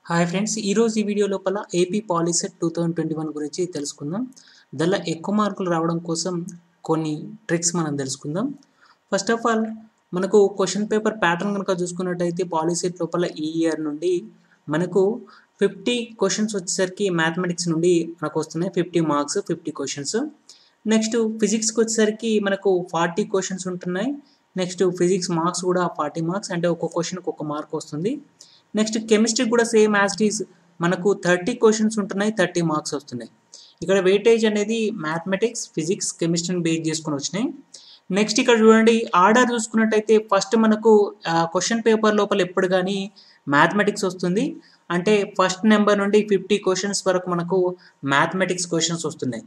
Hi friends, ఈరోజు ఈ video లోపల ఏపీ పాలిసెట్ 2021 గురించి తెలుసుకుందాం. దానిలో ఎక్కువ మార్కులు రావడం కోసం కొన్ని ట్రిక్స్ మనం తెలుసుకుందాం. ఫస్ట్ ఆఫ్ ఆల్ మనకు క్వశ్చన్ పేపర్ ప్యాటర్న్ కనుక చూసుకున్నట్టయితే పాలిసెట్ లోపల ఈ ఇయర్ నుండి మనకు 50 క్వశ్చన్స్ వచ్చేసరికి మ్యాథమెటిక్స్ నుండి మనకు వస్తున్నాయి. 50 మార్క్స్ 50 క్వశ్చన్స్. నెక్స్ట్ ఫిజిక్స్కి వచ్చేసరికి మనకు 40 క్వశ్చన్స్ ఉంటున్నాయి. నెక్స్ట్ ఫిజిక్స్ మార్క్స్ కూడా 40 మార్క్స్, అంటే ఒక్కొక్క క్వశ్చన్కి ఒక మార్క్ వస్తుంది. నెక్స్ట్ కెమిస్ట్రీ కూడా సేమ్ యాజ్ ఇట్ ఈస్ మనకు 30 క్వశ్చన్స్ ఉంటున్నాయి, 30 మార్క్స్ వస్తున్నాయి. ఇక్కడ వెయిటేజ్ అనేది మ్యాథమెటిక్స్, ఫిజిక్స్, కెమిస్ట్రీని బేస్ చేసుకుని వచ్చినాయి. నెక్స్ట్ ఇక్కడ చూడండి, ఆర్డర్ చూసుకున్నట్టయితే ఫస్ట్ మనకు క్వశ్చన్ పేపర్ లోపల ఎప్పుడు కానీ మ్యాథమెటిక్స్ వస్తుంది. అంటే ఫస్ట్ నెంబర్ నుండి 50 క్వశ్చన్స్ వరకు మనకు మ్యాథమెటిక్స్ క్వశ్చన్స్ వస్తున్నాయి.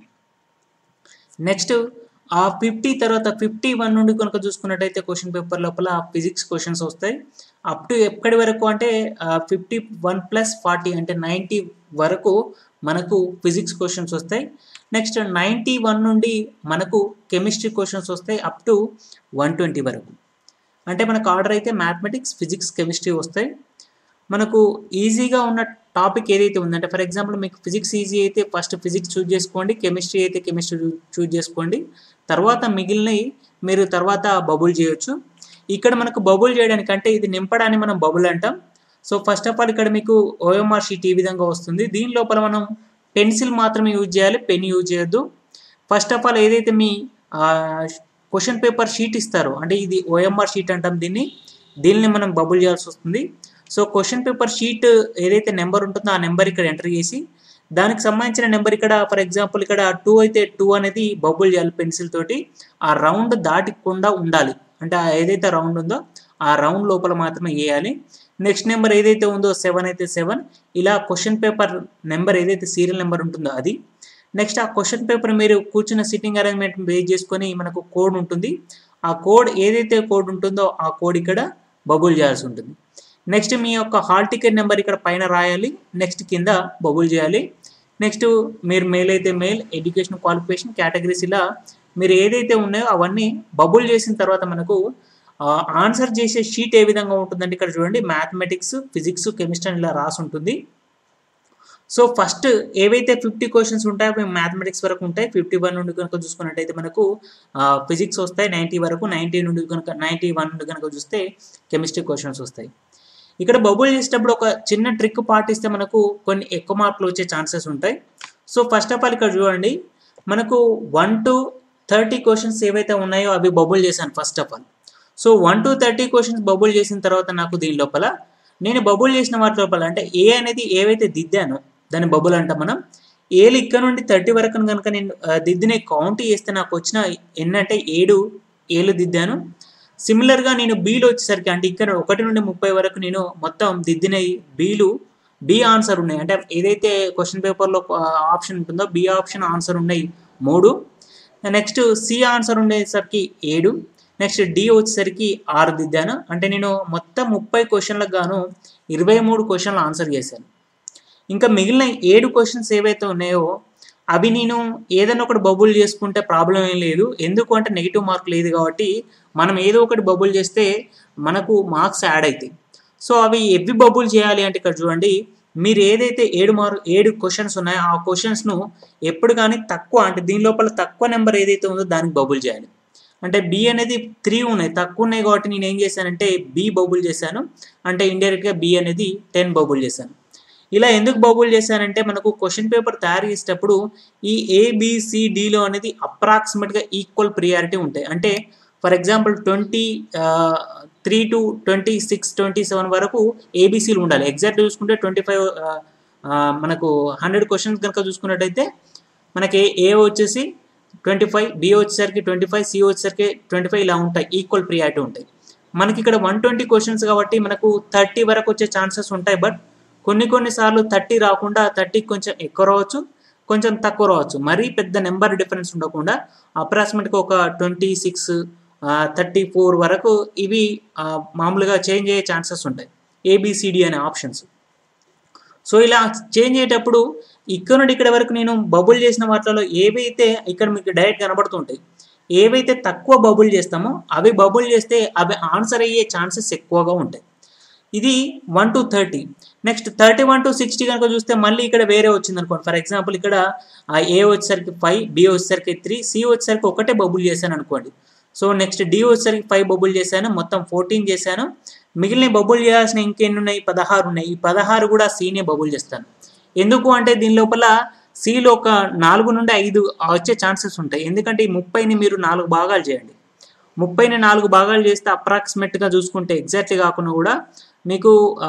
నెక్స్ట్ ఆ 50 తర్వాత 51 నుండి కనుక చూసుకున్నట్టయితే క్వశ్చన్ పేపర్ లోపల ఫిజిక్స్ క్వశ్చన్స్ వస్తాయి. అప్ టు ఎక్కడి వరకు అంటే 51 + 40 అంటే 90 వరకు మనకు ఫిజిక్స్ క్వశ్చన్స్ వస్తాయి. నెక్స్ట్ 91 నుండి మనకు కెమిస్ట్రీ క్వశ్చన్స్ వస్తాయి అప్ టు 120 వరకు. అంటే మనకు ఆర్డర్ అయితే మ్యాథమెటిక్స్, ఫిజిక్స్, కెమిస్ట్రీ వస్తాయి. మనకు ఈజీగా ఉన్న టాపిక్ ఏదైతే ఉందంటే, ఫర్ ఎగ్జాంపుల్ మీకు ఫిజిక్స్ ఈజీ అయితే ఫస్ట్ ఫిజిక్స్ చూజ్ చేసుకోండి, కెమిస్ట్రీ అయితే కెమిస్ట్రీ చూజ్ చేసుకోండి. తర్వాత మిగిలినవి మీరు తర్వాత బబుల్ చేయొచ్చు. ఇక్కడ మనకు బబుల్ చేయడానికి అంటే ఇది నింపడాన్ని మనం బబుల్ అంటాం. సో ఫస్ట్ ఆఫ్ ఆల్ ఇక్కడ మీకు ఓఎంఆర్ షీట్ ఈ విధంగా వస్తుంది. దీని లోపల మనం పెన్సిల్ మాత్రమే యూజ్ చేయాలి, పెన్ యూజ్ చేయొద్దు. ఫస్ట్ ఆఫ్ ఆల్ ఏదైతే మీ క్వశ్చన్ పేపర్ షీట్ ఇస్తారో, అంటే ఇది ఓఎంఆర్ షీట్ అంటాం దీన్ని మనం బబుల్ చేయాల్సి వస్తుంది. సో క్వశ్చన్ పేపర్ షీట్ ఏదైతే నెంబర్ ఉంటుందో ఆ నెంబర్ ఇక్కడ ఎంటర్ చేసి దానికి సంబంధించిన నెంబర్ ఇక్కడ ఫర్ ఎగ్జాంపుల్ ఇక్కడ 2 అయితే 2 అనేది బబుల్ చేయాలి పెన్సిల్ తోటి. ఆ రౌండ్ దాటకుండా ఉండాలి, అంటే ఏదైతే రౌండ్ ఉందో ఆ రౌండ్ లోపల మాత్రమే వేయాలి. నెక్స్ట్ నెంబర్ ఏదైతే ఉందో 7 అయితే 7, ఇలా క్వశ్చన్ పేపర్ నెంబర్ ఏదైతే సీరియల్ నెంబర్ ఉంటుందో అది. నెక్స్ట్ ఆ క్వశ్చన్ పేపర్ మీరు కూర్చున్న సిట్టింగ్ అరేంజ్మెంట్ బేస్ చేసుకొని మనకు కోడ్ ఉంటుంది. ఆ కోడ్ ఏదైతే కోడ్ ఉంటుందో ఆ కోడ్ ఇక్కడ బబుల్ చేయాల్సి ఉంటుంది. నెక్స్ట్ మీ యొక్క హాల్ టికెట్ నెంబర్ ఇక్కడ పైన రాయాలి, నెక్స్ట్ కింద బబుల్ చేయాలి. నెక్స్ట్ మీరు మెయిల్ అయితే మెయిల్, ఎడ్యుకేషన్ క్వాలిఫికేషన్, కేటగిరీస్, ఇలా మీరు ఏదైతే ఉన్నాయో అవన్నీ బబుల్ చేసిన తర్వాత మనకు ఆన్సర్ చేసే షీట్ ఏ విధంగా ఉంటుందంటే ఇక్కడ చూడండి, మ్యాథమెటిక్స్, ఫిజిక్స్, కెమిస్ట్రీ ఇలా రాసి ఉంటుంది. సో ఫస్ట్ ఏవైతే 50 క్వశ్చన్స్ ఉంటాయో అవి మ్యాథమెటిక్స్ వరకు ఉంటాయి. 51 నుండి కనుక చూసుకున్నట్టయితే మనకు ఫిజిక్స్ వస్తాయి 90 వరకు, 91 నుండి కనుక చూస్తే కెమిస్ట్రీ క్వశ్చన్స్ వస్తాయి. ఇక్కడ బబుల్ చేసేటప్పుడు ఒక చిన్న ట్రిక్ పాటిస్తే మనకు కొన్ని ఎక్కువ మార్కులు వచ్చే ఛాన్సెస్ ఉంటాయి. సో ఫస్ట్ ఆఫ్ ఆల్ ఇక్కడ చూడండి, మనకు 1 to 30 క్వశ్చన్స్ ఏవైతే ఉన్నాయో అవి బబుల్ చేశాను first of all. So 1 to 30 questions bubble చేసిన తర్వాత నాకు దీని లోపల నేను బబుల్ చేసిన వాటి లోపల అంటే ఏ అనేది ఏవైతే దిద్దానో దాన్ని బబుల్ అంటాం మనం. ఏలు ఇక్కడ నుండి 30 వరకు కనుక నేను దిద్దిన కౌంట్ చేస్తే నాకు వచ్చిన ఎన్నంటే 7 ఏలు దిద్దాను. సిమిలర్గా నేను బీలో వచ్చేసరికి అంటే ఇక్కడ 1 నుండి 30 వరకు నేను మొత్తం దిద్దిన బి ఆన్సర్ ఉన్నాయి. అంటే ఏదైతే క్వశ్చన్ పేపర్లో ఆప్షన్ ఉంటుందో బి ఆప్షన్ ఆన్సర్ ఉన్నాయి 3. నెక్స్ట్ సి ఆన్సర్ ఉండేసరికి 7. నెక్స్ట్ డి వచ్చేసరికి 6 దిద్దాను. అంటే నేను మొత్తం 30 క్వశ్చన్లకు గాను 23 క్వశ్చన్లు ఆన్సర్ చేశాను. ఇంకా మిగిలిన 7 క్వశ్చన్స్ ఏవైతే ఉన్నాయో అవి నేను ఏదైనా ఒకటి బబుల్ చేసుకుంటే ప్రాబ్లం ఏం లేదు. ఎందుకు అంటే నెగిటివ్ మార్క్ లేదు కాబట్టి మనం ఏదో ఒకటి బబుల్ చేస్తే మనకు మార్క్స్ యాడ్ అవుతాయి. సో అవి ఎవి బబుల్ చేయాలి అంటే ఇక్కడ చూడండి, మీరు ఏదైతే 7 క్వశ్చన్స్ ఉన్నాయో ఆ క్వశ్చన్స్ను ఎప్పుడు కానీ తక్కువ, అంటే దీని లోపల తక్కువ నెంబర్ ఏదైతే ఉందో దానికి బబుల్ చేయాలి. అంటే బి అనేది 3 ఉన్నాయి, తక్కువ ఉన్నాయి కాబట్టి నేను ఏం చేశానంటే బి బబుల్ చేశాను. అంటే ఇండైరెక్ట్గా బి అనేది 10 బబుల్ చేశాను. ఇలా ఎందుకు బబుల్ చేశానంటే మనకు క్వశ్చన్ పేపర్ తయారు చేసేటప్పుడు ఈ ఏబిసిడిలో అనేది అప్రాక్సిమేట్గా ఈక్వల్ ప్రియారిటీ ఉంటాయి. అంటే ఫర్ ఎగ్జాంపుల్ 23 to 26, 27 వరకు ఏబిసిలు ఉండాలి. ఎగ్జాక్ట్ చూసుకుంటే 25 మనకు 100 క్వశ్చన్స్ కనుక చూసుకున్నట్టయితే మనకి ఏ వచ్చేసి 25, బి వచ్చేసరికి 25, సి వచ్చేసరికి 25, ఇలా ఉంటాయి, ఈక్వల్ ప్రియారిటీ ఉంటాయి. మనకి ఇక్కడ 120 క్వశ్చన్స్ కాబట్టి మనకు 30 వరకు వచ్చే ఛాన్సెస్ ఉంటాయి. బట్ కొన్నిసార్లు 30 రాకుండా 30 కొంచెం ఎక్కువ రావచ్చు, కొంచెం తక్కువ రావచ్చు. మరీ పెద్ద నెంబర్ డిఫరెన్స్ ఉండకుండా అప్రాక్సిమేట్గా ఒక 26, 34 వరకు ఇవి మామూలుగా చేంజ్ అయ్యే ఛాన్సెస్ ఉంటాయి ఏబిసిడి అనే ఆప్షన్స్. సో ఇలా చేంజ్ అయ్యేటప్పుడు ఇక్కడ నుండి ఇక్కడ వరకు నేను బబుల్ చేసిన వాటిలో ఏవైతే ఇక్కడ మీకు డైరెక్ట్ కనబడుతుంటాయి, ఏవైతే తక్కువ బబుల్ చేస్తామో అవి బబుల్ చేస్తే అవి ఆన్సర్ అయ్యే ఛాన్సెస్ ఎక్కువగా ఉంటాయి. ఇది 1 to 30. నెక్స్ట్ 31 to 60 కనుక చూస్తే మళ్ళీ ఇక్కడ వేరే వచ్చింది అనుకోండి. ఫర్ ఎగ్జాంపుల్ ఇక్కడ ఏ వచ్చేసరికి 5, బి వచ్చేసరికి 3, సి వచ్చేసరికి ఒకటే బబుల్ చేశాను అనుకోండి. సో నెక్స్ట్ డి వచ్చేసరికి 5 బబుల్ చేశాను, మొత్తం 14 చేశాను. మిగిలిన బబుల్ చేయాల్సిన ఇంకెన్ని ఉన్నాయి, 16 ఉన్నాయి. ఈ 16 కూడా సీనే బబుల్ చేస్తాను. ఎందుకు అంటే దీని లోపల సిలో ఒక 4 నుండి 5 వచ్చే ఛాన్సెస్ ఉంటాయి. ఎందుకంటే ఈ 30ని మీరు 4 భాగాలు చేయండి. 30ని 4 భాగాలు చేస్తే అప్రాక్సిమేట్గా చూసుకుంటే ఎగ్జాక్ట్లీ కాకుండా కూడా మీకు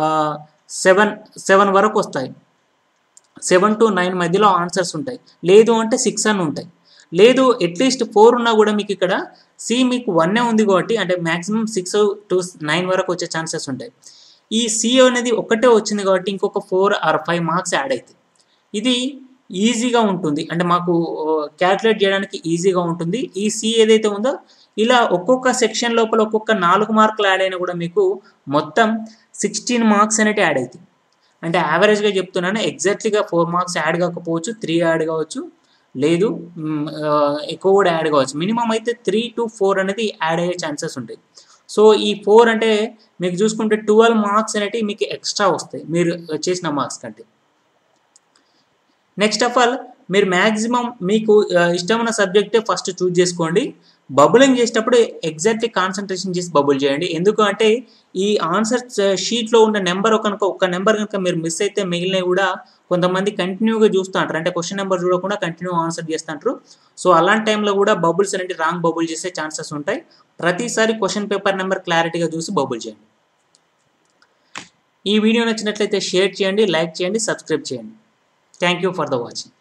7 వరకు వస్తాయి. 7 to 9 మధ్యలో ఆన్సర్స్ ఉంటాయి. లేదు అంటే 6 అని ఉంటాయి. లేదు అట్లీస్ట్ 4 ఉన్నా కూడా మీకు ఇక్కడ సి మీకు 1 ఉంది కాబట్టి అంటే మ్యాక్సిమం 6 to 9 వరకు వచ్చే ఛాన్సెస్ ఉంటాయి. ఈ సి అనేది ఒకటే వచ్చింది కాబట్టి ఇంకొక 4 or 5 మార్క్స్ యాడ్ అవుతాయి. ఇది ఈజీగా ఉంటుంది, అంటే మాకు క్యాల్కులేట్ చేయడానికి ఈజీగా ఉంటుంది. ఈ సి ఏదైతే ఉందో ఇలా ఒక్కొక్క సెక్షన్ లోపల ఒక్కొక్క 4 మార్కులు యాడ్ అయినా కూడా మీకు మొత్తం 16 మార్క్స్ అనేవి యాడ్ అవుతాయి. అంటే యావరేజ్గా చెప్తున్నాను, ఎగ్జాక్ట్లీగా 4 మార్క్స్ యాడ్ కాకపోవచ్చు, 3 యాడ్ కావచ్చు, లేదు ఎక్కువ కూడా యాడ్ కావచ్చు. మినిమం అయితే 3 to 4 అనేది యాడ్ అయ్యే ఛాన్సెస్ ఉంటాయి. సో ఈ 4 అంటే మీకు చూసుకుంటే 12 మార్క్స్ అనేవి మీకు ఎక్స్ట్రా వస్తాయి మీరు చేసిన మార్క్స్ కంటే. నెక్స్ట్ ఆఫ్ ఆల్ మీరు మ్యాక్సిమం మీకు ఇష్టమైన సబ్జెక్టే ఫస్ట్ చూజ్ చేసుకోండి. బబులింగ్ చేసేటప్పుడు ఎగ్జాక్ట్లీ కాన్సన్ట్రేషన్ చేసి బబుల్ చేయండి. ఎందుకంటే ఈ ఆన్సర్ షీట్లో ఉన్న నెంబర్ ఒక్క నెంబర్ కనుక మీరు మిస్ అయితే మిగిలినవి కూడా కొంతమంది కంటిన్యూగా చూస్తూ ఉంటారు, అంటే క్వశ్చన్ నెంబర్ చూడకుండా కంటిన్యూ ఆన్సర్ చేస్తుంటారు. సో అలాంటి టైంలో కూడా బబుల్స్ అనేవి రాంగ్ బబుల్ చేసే ఛాన్సెస్ ఉంటాయి. ప్రతిసారి క్వశ్చన్ పేపర్ నెంబర్ క్లారిటీగా చూసి బబుల్ చేయండి. ఈ వీడియో నచ్చినట్లయితే షేర్ చేయండి, లైక్ చేయండి, సబ్స్క్రైబ్ చేయండి. Thank you for the watching.